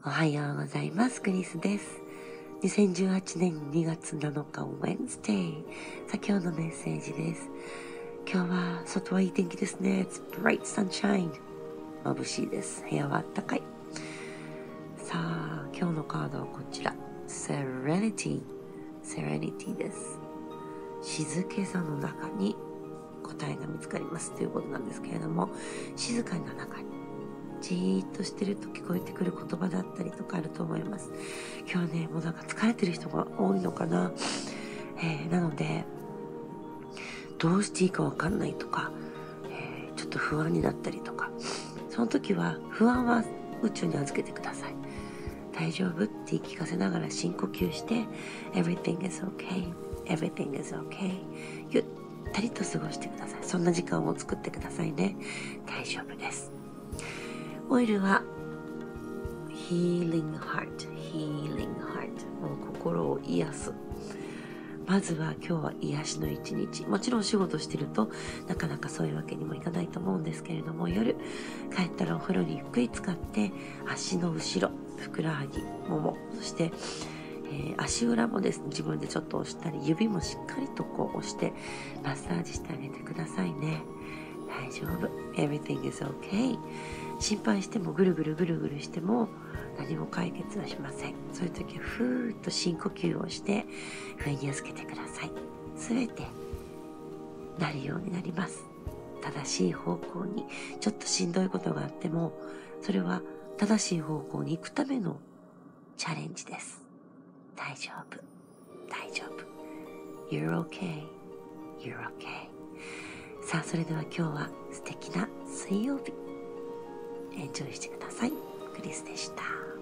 おはようございます。クリスです。2018年2月7日 Wednesday。さあ今日のメッセージです。今日は外はいい天気ですね。It's bright sunshine。眩しいです。部屋はあったかい。さあ今日のカードはこちら。Serenity です。静けさの中に答えが見つかりますということなんですけれども、静かな中にじーっとしてると聞こえてくる言葉だったりとかあると思います。今日ね、もうなんか疲れてる人が多いのかな。なので、どうしていいかわかんないとか、ちょっと不安になったりとか、その時は不安は宇宙に預けてください。大丈夫って言い聞かせながら深呼吸して、Everything is okay, everything is okay。ゆったりと過ごしてください。そんな時間を作ってくださいね。大丈夫です。オイルは Healing Heart。 もう心を癒す。まずは今日は癒しの一日。もちろん仕事してるとなかなかそういうわけにもいかないと思うんですけれども、夜帰ったらお風呂にゆっくり浸かって足の後ろ、ふくらはぎ、もも、そして、足裏もですね、自分でちょっと押したり、指もしっかりとこう押してマッサージしてあげてくださいね。大丈夫。Everything is okay。心配してもぐるぐるしても何も解決はしません。そういう時はふーっと深呼吸をして上に預けてください。すべてなるようになります。正しい方向に、ちょっとしんどいことがあっても、それは正しい方向に行くためのチャレンジです。大丈夫。You're okay。さあ、それでは今日は素敵な水曜日。エンジョイしてください。クリスでした。